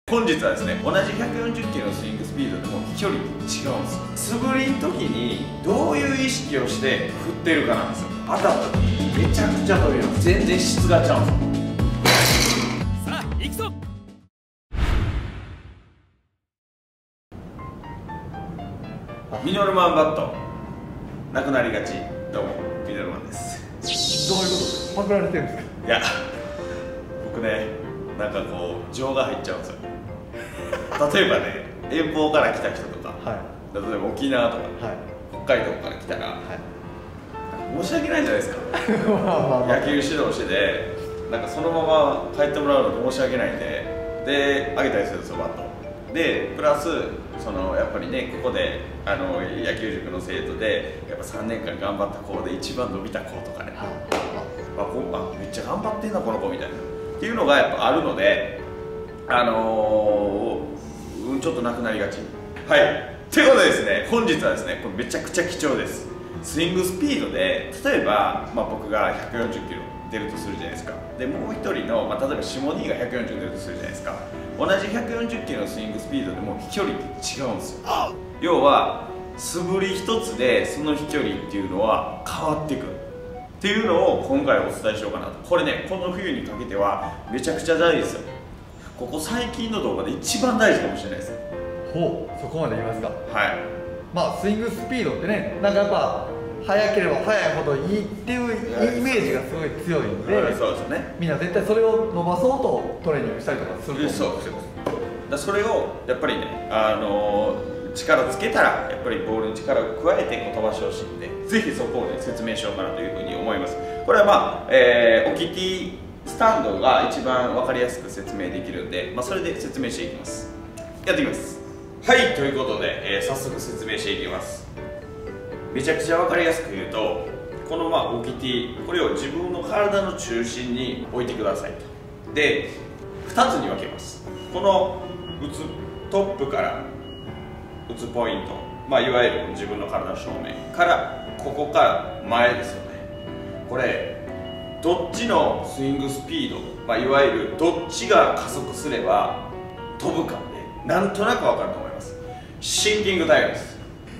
本日はですね、同じ140キロのスイングスピードでも飛距離って違うんですよ。素振りの時にどういう意識をして振ってるかなんですよ。当たった時めちゃくちゃ飛びます。全然質がちゃうんですよ。さあ行くぞ。ミノルマンバットなくなりがち。どうもミノルマンです。 どういうこと？パクられてるんですか？ いや、僕ね、なんかこう情が入っちゃうんですよ。例えばね、遠方から来た人とか、はい、例えば沖縄とか、はい、北海道から来たら、はい、申し訳ないじゃないですか。野球指導してて、なんかそのまま帰ってもらうの申し訳ないんで、あげたりするんですよ、バット。で、プラス、やっぱりね、ここで野球塾の生徒で、やっぱ3年間頑張った子で一番伸びた子とかね、めっちゃ頑張ってんな、この子みたいな。っていうのがやっぱあるので、ちょっとなくなりがち。はい。ということでですね、本日はですね、これめちゃくちゃ貴重です。スイングスピードで、例えば、僕が140キロ出るとするじゃないですか。で、もう一人の、例えば下2が140出るとするじゃないですか。同じ140キロのスイングスピードでも飛距離って違うんですよ。要は、素振り一つでその飛距離っていうのは変わってくる。っていうのを今回お伝えしようかなと。これね、この冬にかけてはめちゃくちゃ大事ですよ。ここ最近の動画で一番大事かもしれないです。 ほう、そこまで言いますか。 はい。 スイングスピードってね、なんかやっぱ速ければ速いほどいいっていうイメージがすごい強いんで、 そうですね。 みんな絶対それを伸ばそうとトレーニングしたりとかすると思うんですよ。 それをやっぱりね、力つけたらやっぱりボールに力を加えて飛ばしてほしいんで、ぜひそこをね説明しようかなというふうに思います。これはオキティスタンドが一番分かりやすく説明できるんで、それで説明していきます。やっていきます。はい、ということで、早速説明していきます。めちゃくちゃ分かりやすく言うと、このオキティ、これを自分の体の中心に置いてくださいと。で、2つに分けます。この打つトップから打つポイント、いわゆる自分の体の正面からここから前ですよね。これどっちのスイングスピード、いわゆるどっちが加速すれば飛ぶかでなんとなく分かると思います。シンキングタイムです。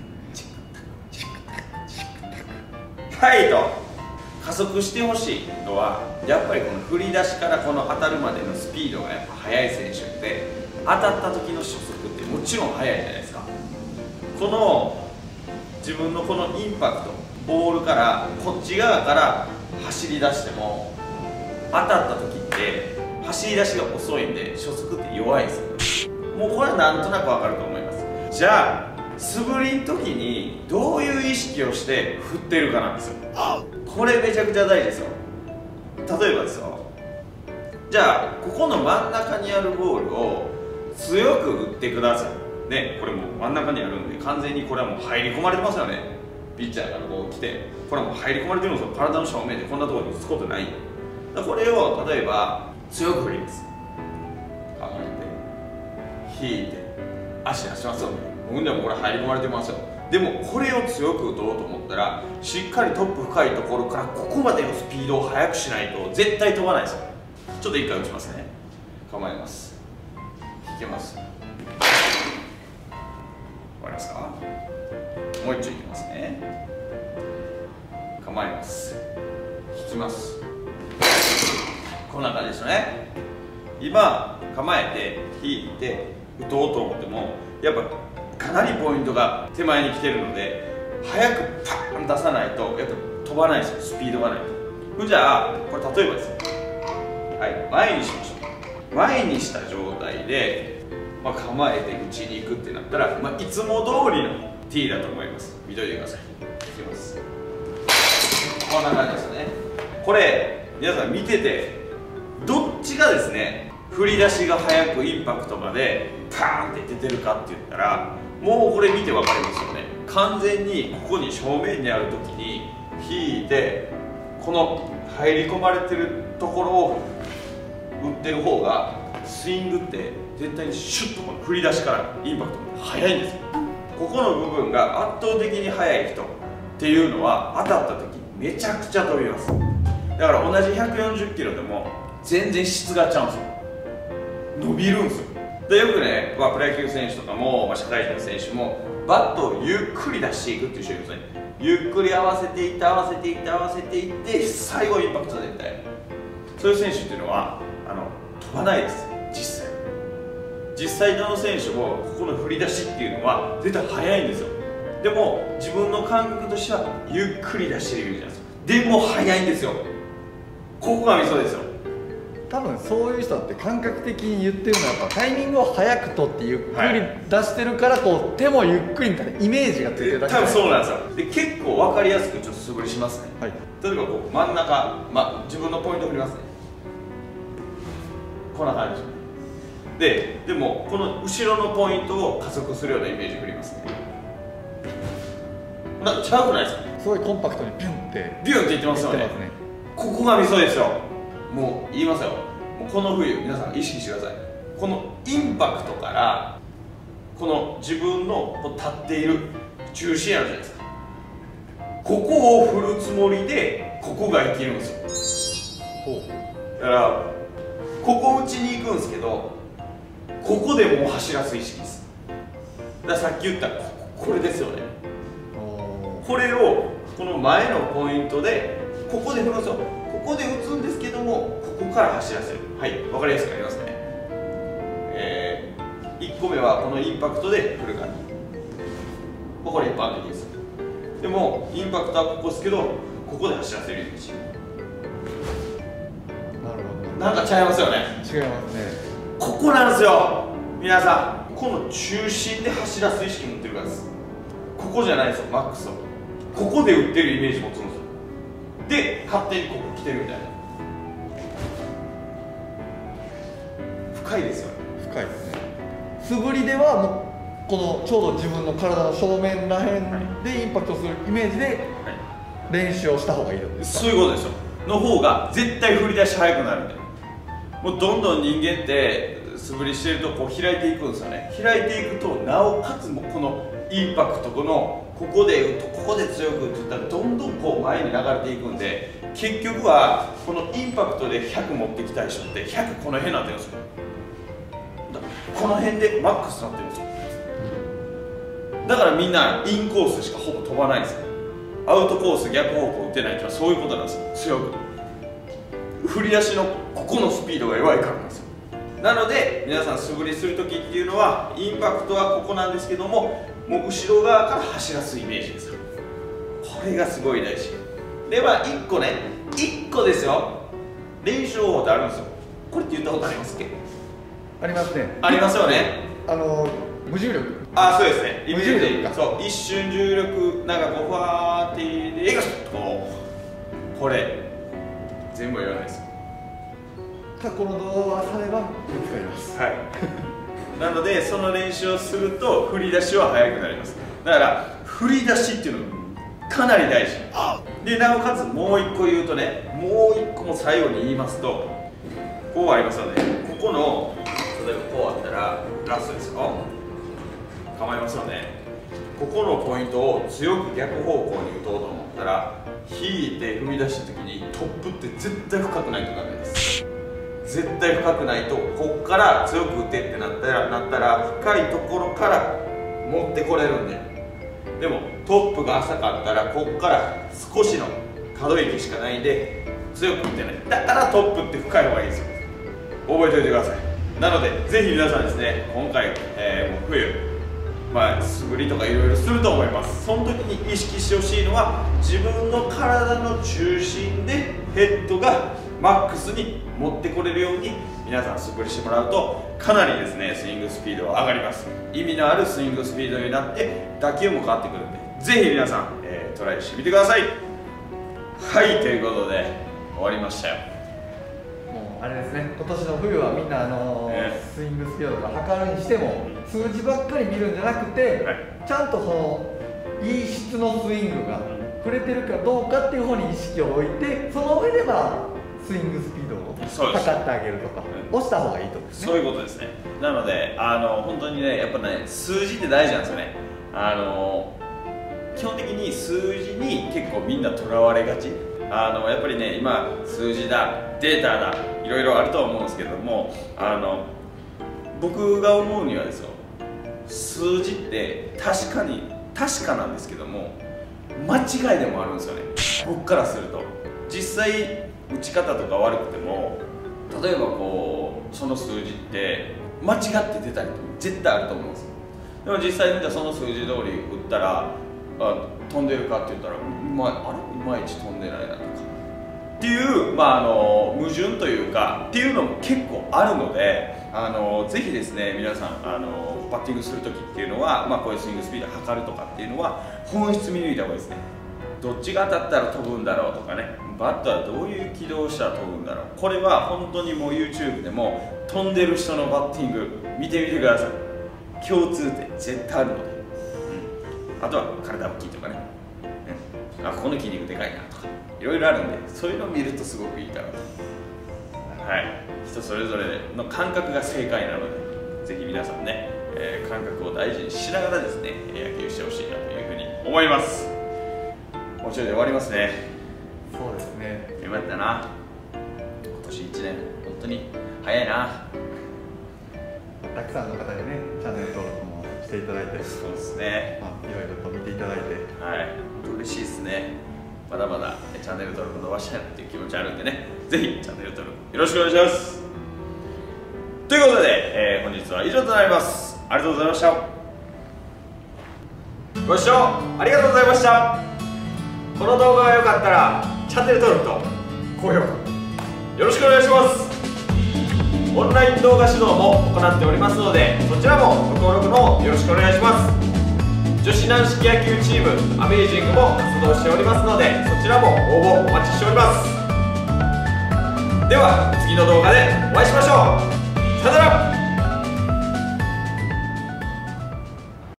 はいと、加速してほしいのはやっぱりこの振り出しからこの当たるまでのスピードがやっぱ速い選手で、当たった時の初速ってもちろん速いじゃないですか。この自分のこのインパクト、ボールからこっち側から走り出しても当たった時って走り出しが遅いんで初速って弱いんですよ。もうこれはなんとなくわかると思います。じゃあ素振りの時にどういう意識をして振ってるかなんですよ。これめちゃくちゃ大事ですよ。例えばですよ、じゃあここの真ん中にあるボールを強く打ってくださいね。これもう真ん中にあるんで完全にこれはもう入り込まれてますよね。ピッチャーからこう来て、これはもう入り込まれてるんですよ。体の正面でこんなところに打つことない。これを例えば強く振ります。構えて引いて足出しますよね。でもこれ入り込まれてますよ。でもこれを強く打とうと思ったらしっかりトップ深いところからここまでのスピードを速くしないと絶対飛ばないですよ。ちょっと一回打ちますね。構えます。引けます。わかりますか？もう一丁いきますね。構えます。引きます。こんな感じですよね。今構えて引いて打とうと思ってもやっぱかなりポイントが手前に来てるので、早くパーン出さないとやっぱ飛ばないですよ。スピードがないと。じゃあこれ例えばですよ、はい、前にしましょう。前にした状態で、構えて打ちに行くってなったら、いつも通りの T だと思います。見といてください。いきます。こんな感じですね。これ皆さん見ててどっちがですね振り出しが速くインパクトまでパーンって出てるかって言ったら、もうこれ見て分かりますよね。完全にここに正面にある時に引いてこの入り込まれてるところを打ってる方がスイングって絶対にシュッと振り出しからインパクトが速いんですよ。ここの部分が圧倒的に速い人っていうのは当たった時めちゃくちゃ飛びます。だから同じ140キロでも全然質がちゃうんですよ。伸びるんですよ。 でよくね、プロ野球選手とかも、社会人の選手もバットをゆっくり出していくっていう人いるんですね。ゆっくり合わせていって合わせていって合わせていって最後インパクトでみたいな、そういう選手っていうのは飛ばないです。実際どの選手もここの振り出しっていうのは絶対速いんですよ。でも自分の感覚としてはゆっくり出してるイメージなんですよ。でも速いんですよ。ここがミソですよ。 多分そういう人って感覚的に言ってるのはやっぱタイミングを早く取ってゆっくり出してるからこう手もゆっくりみたいなイメージがついてるだけで、 多分そうなんですよ。で結構分かりやすくちょっと素振りしますね、はい、例えばこう真ん中、自分のポイント振りますね。こんな感じでもこの後ろのポイントを加速するようなイメージ振りますね。なんか違くないですか？ すごいコンパクトにピュンっていってますよね。ここがミソですよ。もう言いますよ。もうこの冬皆さん意識してください。このインパクトからこの自分の立っている中心あるじゃないですか。ここを振るつもりでここが生きるんですよ。だからここ打ちに行くんですけど、ここでもう走らす意識です。だからさっき言ったこれですよね。これをこの前のポイントでここで振るんですよ。ここで打つんですけども、ここから走らせる。はい、分かりやすくなりますね。1個目はこのインパクトで振る感じ。これ一般的です。でもインパクトはここですけど、ここで走らせるイメージ。 なるほど。 なんか違いますよね。 違いますね。 ここなんですよ。皆さん、この中心で走らす意識持ってるからです。ここじゃないですよ、マックスは。ここで打ってるイメージ持つんですよ。で、勝手にここ来てるみたいな。深いですよね。 深いですね。素振りではもうこのちょうど自分の体の正面らへんでインパクトするイメージで練習をした方がいいとですか？ そういうことですよ。の方が絶対振り出し早くなるんで、もうどんどん人間って素振りしてるとこう開いていくんですよね。開いていくとなおかつもこのインパクトここで打つとここで強く打つったらどんどんこう前に流れていくんで、結局はこのインパクトで100持ってきた人って100この辺になってるんですよ。この辺でマックスになってるんですよ。だからみんなインコースしかほぼ飛ばないんですよ。アウトコース逆方向打てないっていうのはそういうことなんですよ。強く振り出しのここのスピードが弱いからなんですよ。なので皆さん素振りする時っていうのはインパクトはここなんですけども、もう後ろ側から走らすイメージですよ。これがすごい大事では1個ね、1個ですよ、練習方法ってあるんですよ。これって言ったことありますっけ？ ありますね。 ありますよね。 無重力。 そうですね。 無重力か。 そう、一瞬重力なんかこうファーってでエガスッとこれ全部言わないですよ。 過去の動画されば使います。 はいなのでその練習をすると振り出しは速くなります。だから振り出しっていうのがかなり大事で、なおかつもう一個言うとね、もう一個も最後に言いますと、こうありますよね。ここの例えばこうあったらラストですよ。構いますよね。ここのポイントを強く逆方向に打とうと思ったら、引いて踏み出した時にトップって絶対深くないとダメです。絶対深くないと、こっから強く打てってなったら深いところから持ってこれるんで。でもトップが浅かったらこっから少しの可動域しかないんで強く打てない。だからトップって深い方がいいですよ。覚えておいてください。なのでぜひ皆さんですね、今回、もう冬素振りとかいろいろすると思います。その時に意識してほしいのは、自分の体の中心でヘッドがマックスに持ってこれるように皆さん素振りしてもらうと、かなりですねスイングスピードは上がります。意味のあるスイングスピードになって打球も変わってくるんで、ぜひ皆さん、トライしてみてください。はい、ということで終わりましたよ。 もうあれですね、今年の冬はみんなスイングスピードとか測るにしても数字ばっかり見るんじゃなくて、ちゃんとそのいい質のスイングが触れてるかどうかっていう方に意識を置いて、その上でスイングスピードを測ってあげるとか、押した方がいいとですね。 そういうことですね。なので本当にね、やっぱね数字って大事なんですよね。基本的に数字に結構みんなとらわれがち。やっぱりね、今数字だデータだいろいろあると思うんですけども、 僕が思うにはですよ、数字って確かなんですけども、間違いでもあるんですよね、僕からすると。実際打ち方とか悪くても、例えばこうその数字って間違って出たりとか絶対あると思うんですよ。でも実際にその数字通り打ったら飛んでるかって言ったら、いまいち飛んでないなとかっていう、矛盾というかっていうのも結構あるので、ぜひですね皆さんバッティングする時っていうのは、こういうスイングスピードを測るとかっていうのは本質見抜いた方がいいですね。どっちが当たったら飛ぶんだろうとかね、バットはどういう軌道をしたら飛ぶんだろう、これは本当にもう YouTube でも飛んでる人のバッティング見てみてください。共通点絶対あるので、あとは体大きいとかね、ここの筋肉でかいなとかいろいろあるんで、そういうのを見るとすごくいいかなと。人それぞれの感覚が正解なので、ぜひ皆さんね、感覚を大事にしながらですね野球してほしいなというふうに思います。もうちょいで終わりますね。 そうですね、 よかったな。今年1年本当に早いな。 たくさんの方にねチャンネル登録もしていただいて、 そうですね、 いろいろと見ていただいて、 嬉しいですね。まだまだチャンネル登録伸ばしたいなっていう気持ちあるんでね、ぜひチャンネル登録よろしくお願いします。ということで、本日は以上となります。ありがとうございました。ご視聴ありがとうございました。この動画が良かったらチャンネル登録と高評価よろしくお願いします。オンライン動画指導も行っておりますので、そちらもご登録の方よろしくお願いします。女子軟式野球チームアメージングも活動しておりますので、そちらも応募お待ちしております。では次の動画でお会いしましょう。さよなら。